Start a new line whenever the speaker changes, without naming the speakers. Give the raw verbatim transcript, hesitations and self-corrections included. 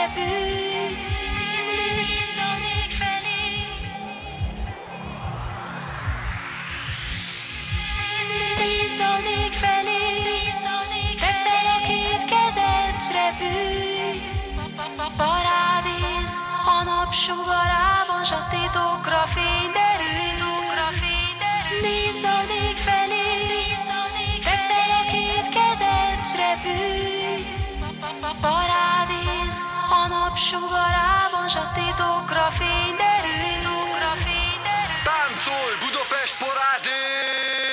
repül, nézz az ég felé. Nézz az ég felé, tedd fel a két kezed, s repülj. Parádész, a napsugarában, s a titokra fény derül. Nézz az ég felé, tedd fel a két kezed, s repülj. Parádész, a napsugarában, s a titokra fény derül.
Táncolj, Budapest parádés!